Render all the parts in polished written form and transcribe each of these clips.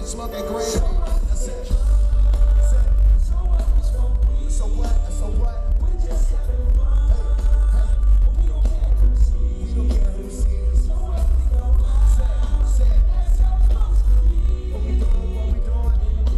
smoking green. That's it. So what? So what? We just having fun. We don't care who sees. We don't care who sees. So what we going? Say. That's how it's supposed to be. What we doing? What we doing?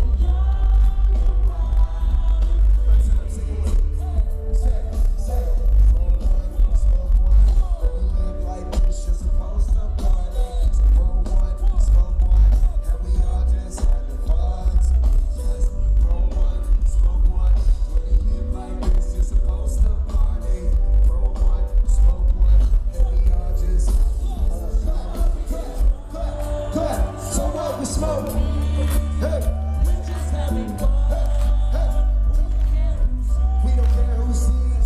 One time, sing it with me. Say. Smoke one. When we live like this, you're supposed to party. Roll one, smoke one, and we all just having fun. Just roll one, smoke one. When we live like this, you're supposed to party. Roll one, smoke one, and we all just clap. So what we smoke? Hey. We just having fun. Hey. We don't care who sees.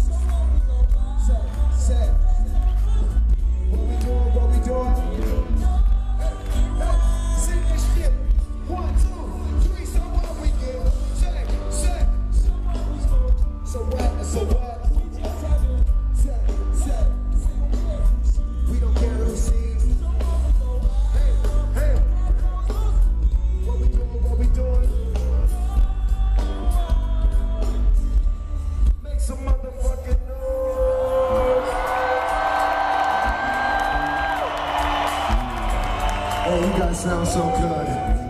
Say. What we doing? What we doing? Hey. Sing this shit. 1, 2, 3. So what we get? Say. So what? So what? Say. We don't care who sees. Hey. What we doing? What we doing? Make some motherfucking noise. Oh, you guys sound so good.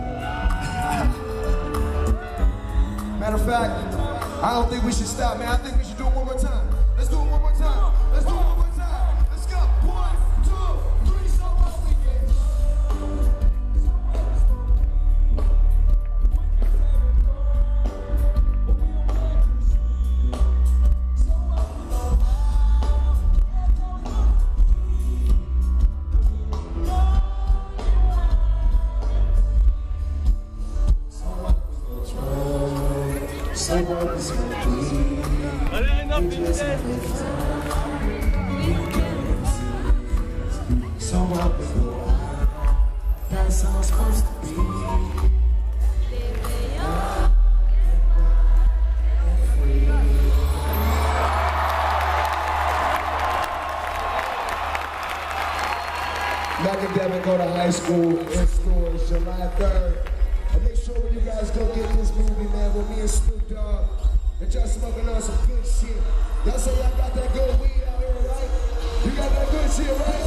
Matter of fact, I don't think we should stop, man. I think we should do it one more time. Let's do it one more time. Let's do it one more time. Let's go. 1, 2, 3. So what we get? So what is it? So what we go? That's how it's supposed to be. Mac and Devin go to high school in stores July 3rd. And make sure when you guys go get this movie, man, with me and Snoop Dogg, and y'all smoking on some good shit. Y'all say y'all got that good weed out here, right? You got that good shit, right?